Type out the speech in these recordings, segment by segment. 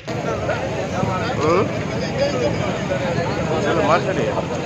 మాట్లాడి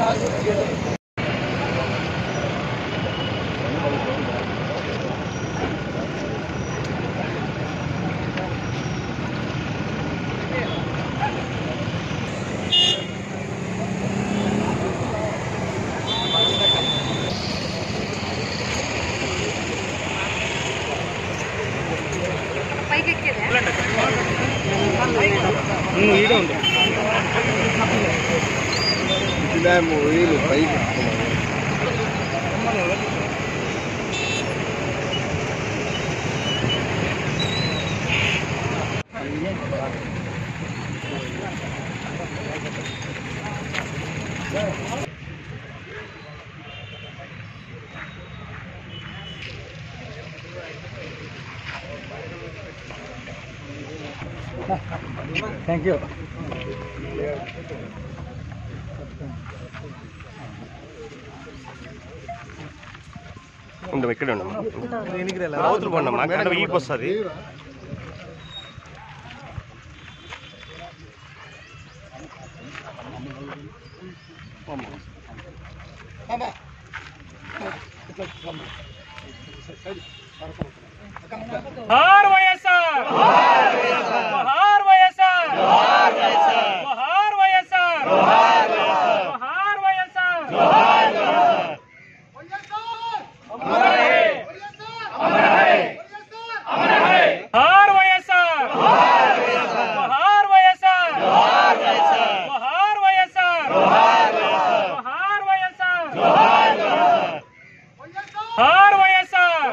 Thank you. ఉండవు ఇక్కడే ఉండమ్మా అవతలు పోండమ్మా అక్కడ ఈకి వస్తుంది हर वयसर हर वयसर हर वयसर हर वयसर अमर है अमर है अमर है हर वयसर हर वयसर हर वयसर हर वयसर हर वयसर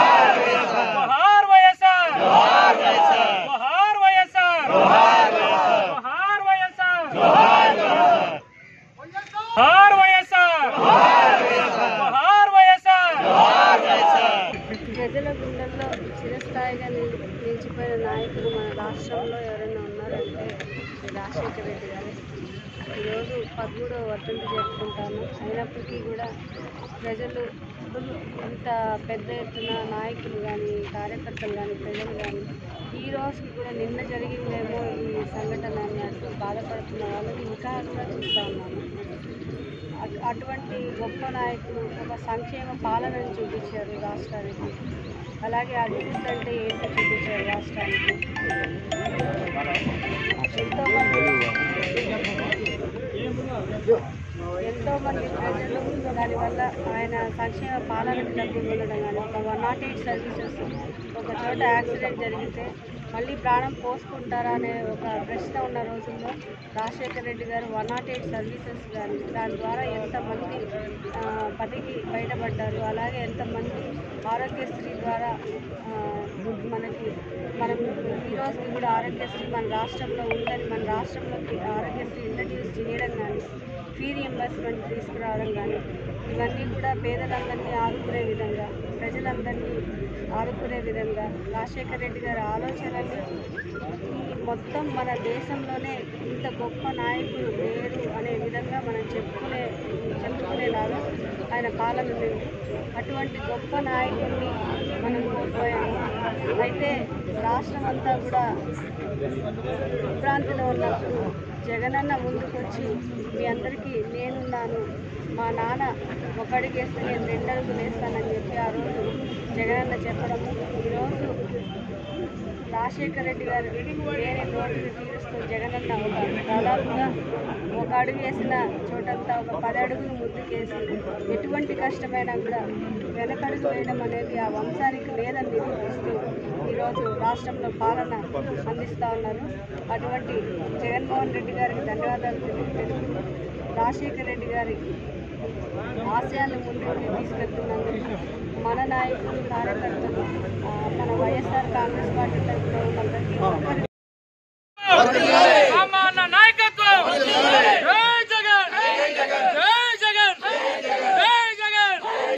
ప్రజల గుండెల్లో చిరస్థాయిగా నిలిచిపోయిన నాయకుడు మన రాష్ట్రంలో ఎవరైనా ఉన్నారంటే రాజశేఖర రెడ్డి గారు. ఈరోజు 13వ వర్ధంతి జరుపుకుంటాము. అయినప్పటికీ కూడా ప్రజలు ఇంత పెద్ద ఎత్తున నాయకులు కానీ కార్యకర్తలు కానీ ప్రజలు కానీ ఈ రోజుకి కూడా నిన్న జరిగిందేమో ఈ సంఘటన అన్నట్టు బాధపడుతున్న వాళ్ళని ఇంకా కూడా చూస్తూ ఉన్నాము. అటువంటి గొప్ప నాయకులు ఒక సంక్షేమ పాలనను చూపించారు రాష్ట్రానికి. అలాగే అభివృద్ధి అంటే ఏంటో చూపించారు రాష్ట్రానికి. ఎంతోమంది ప్రజలు దానివల్ల ఆయన సంక్షేమ పాలనకు డబ్బులు ఉండడం కానీ ఒక 108 సర్వీసెస్ ఒక చోట యాక్సిడెంట్ జరిగితే మళ్ళీ ప్రాణం పోసుకుంటారా అనే ఒక ప్రశ్న ఉన్న రోజుల్లో రాజశేఖర రెడ్డి గారు 108 సర్వీసెస్ కానీ దాని ద్వారా ఎంతమంది బతికి బయటపడ్డారు. అలాగే ఎంతమంది ఆరోగ్యశ్రీ ద్వారా మనం ఈరోజుకి కూడా ఆరోగ్యశ్రీ మన రాష్ట్రంలో ఉందని మన రాష్ట్రంలోకి ఆరోగ్యశ్రీ ఇంట్రడ్యూస్ చేయడం కానీ ఫీ రీయింబర్స్మెంట్ తీసుకురావడం కానీ ఇవన్నీ కూడా పేదలందరినీ ఆదుకునే విధంగా ప్రజలందరినీ ఆదుకునే విధంగా రాజశేఖర రెడ్డి గారి ఆలోచనలు ఈ మొత్తం మన దేశంలోనే ఇంత గొప్ప నాయకులు లేరు అనే విధంగా మనం చెప్పుకునేలాగా ఆయన పాలన ఉంది. అటువంటి గొప్ప నాయకుడిని మనం కోల్పోయాము. అయితే రాష్ట్రం అంతా కూడా విభ్రాంతిలో ఉన్నప్పుడు జగనన్న ముందుకొచ్చి మీ అందరికీ నేనున్నాను, మా నాన్న ఒక అడుగు వేస్తే నేను 2 అడుగులు వేస్తానని చెప్పి ఆ రోజు జగనన్న చెప్పడము. ఈరోజు రాజశేఖర రెడ్డి గారు వేరే లోటును తీరుస్తూ జగనన్న దాదాపుగా ఒక అడుగు వేసిన చోటంతా ఒక 10 అడుగులు ముందుకేసి ఎటువంటి కష్టమైనా కూడా వెనకడుగు వేయడం అనేది ఆ వంశానికి లేదని నిరూపిస్తూ ఈరోజు రాష్ట్రంలో పాలన అందిస్తూ ఉన్నారు. అటువంటి జగన్మోహన్ రెడ్డి గారికి ధన్యవాదాలు తెలుపుతూ రాజశేఖర రెడ్డి గారి ఆశయాలను ముందుకు తీసుకెళ్తున్నందుకు మన నాయకులు కార్యకర్తలు మన వైఎస్ఆర్ కాంగ్రెస్ పార్టీ తరఫున ఉన్న ప్రతి ఒక్కరికి